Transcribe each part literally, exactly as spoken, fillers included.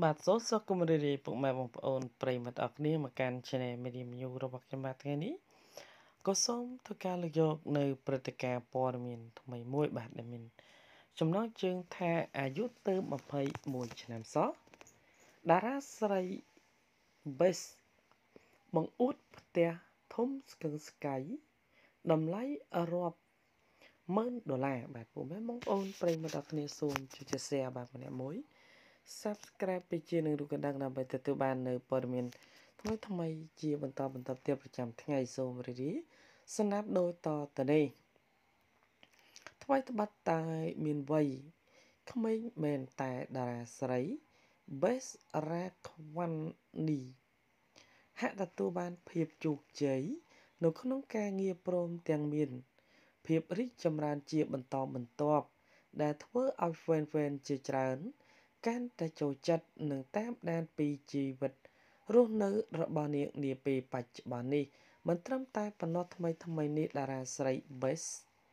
បាទសូមសួរគុំរីរីពុកម៉ែបងប្អូនប្រិយមិត្តអរគ្នាមកកាន់ Channel Media News របស់ខ្ញុំបាទថ្ងៃនេះក៏សូមធ្វើការលើកយកនៅព្រឹត្តិការណ៍ព័ត៌មានថ្មីមួយបាទដែលមានចំណងជើងថាអាយុទៅម្ភៃមួយឆ្នាំសោះតារាស្រី Best បង្អួតផ្ទះធំស្កឹងស្កៃតម្លៃរាប់ម៉ឺនដុល្លារបាទពុកម៉ែបងប្អូនប្រិយមិត្តអរគ្នាសូមជួយ Share បាទម្នាក់មួយSubscribe ពេចជានឹងរូបកណ្ដឹងដើម្បីទទួលបាននៅព័ត៌មានថ្មីថ្មីជាបន្តបន្តទៀតប្រចាំថ្ងៃសូមរីរីស្នាប់ដូចតទៅនេះថ្មីត្បិតតែមានវ័យក្មេងមែនតែតារាស្រី Best រ៉ាខ្វាន់នីហាក់ទទួលបានភាពជោគជ័យនៅក្នុងការងារព្រមទាំងមានភាពរីកចម្រើនជាបន្តបន្ទាប់ដែលធ្វើឲ្យ fan ជាច្រើនកាន់តែចូលចិត្តនឹងតាមដានពីជីវិតរស់នៅរបស់នាងនាពេលបច្ចុប្បន្ននេះមិនត្រឹមតែប៉ុណ្ណោះថ្មីថ្មីនេះតារាស្រី Best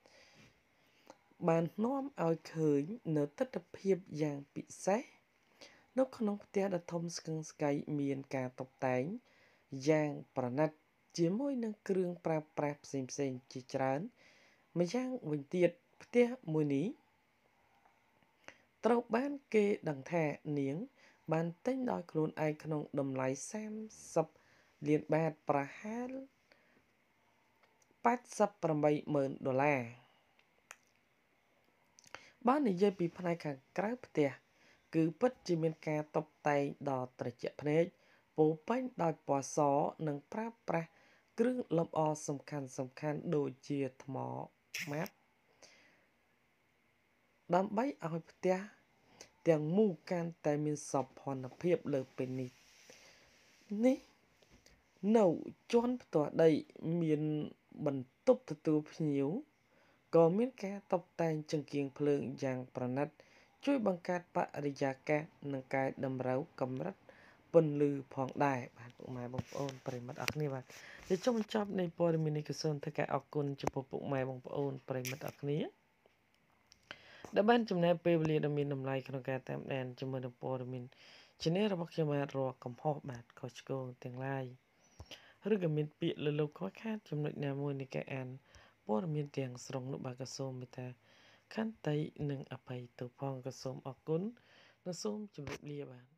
បាននាំឲ្យឃើញនៅទស្សនវិជ្ជាយ៉ាងពិសេសនៅក្នុងផ្ទះដ៏ធំស្កឹងស្កៃមានការតុបតែងយ៉ាងប្រណិតជាមួយនឹងគ្រឿងប្រើប្រាស់ផ្សេងៗជាច្រើនម្យ៉ាងវិញទៀតផ្ទះមួយនេះត្រូវបានគេដឹងថានាងបានទិញដោយខ្លួនឯងក្នុងតម្លៃសាមសិបលានបាតប្រហែលប៉ែតសិបប្រាំបីម៉ឺនដុល្លារបើនិយាយពីផ្នែកខាងក្រៅផ្ទះគឺពិតជាមានការតុបតែងដ៏ត្រជាក់ភ្នែកពោរពេញដោយពណ៌សនិងប្រើប្រាស់គ្រឿងលម្អសំខាន់សំខាន់ដូចជាថ្មម៉ាត់ដើម្បីឲ្យផ្ទះទាំងមូលកាន់តែមានសោភ័ណភាពលើពេលនេះនេះនៅជាន់ផ្ទាល់ដីមានបន្ទប់ទទួលភ្ញៀវក៏មានការតុបតែងចង្កៀងភ្លើងយ៉ាងប្រណិតជួយបង្កើតបរិយាកាសនិងកែតម្រូវកម្រិតពន្លឺផងដែរបាទពុកម៉ែបងប្អូនប្រិយមិត្តអរគ្នាបាទជាចុងបញ្ចប់នៃព័ត៌មាននេះក៏សូមធ្វើការអរគុណចំពោះពុកម៉ែបងប្អូនប្រិយមិត្តអរគ្នាដែលបានចំណាយពេលវេលាដ៏មានតម្លៃក្នុងការតាមដានជាមួយនឹងព័ត៌មាន Channel របស់ខ្ញុំបាទរាល់កំហុសបាទខុសឆ្គងទាំងឡាយឬក៏មានពាក្យលើលោកខ្វះខាតចំណុចណាមួយនៃការអានព័ត៌មានទាំងស្រុងនោះបាទក៏សូមមេត្តាខន្តីនិងអភ័យទោសផងក៏សូមអរគុណនិងសូមជម្រាបលាបាទ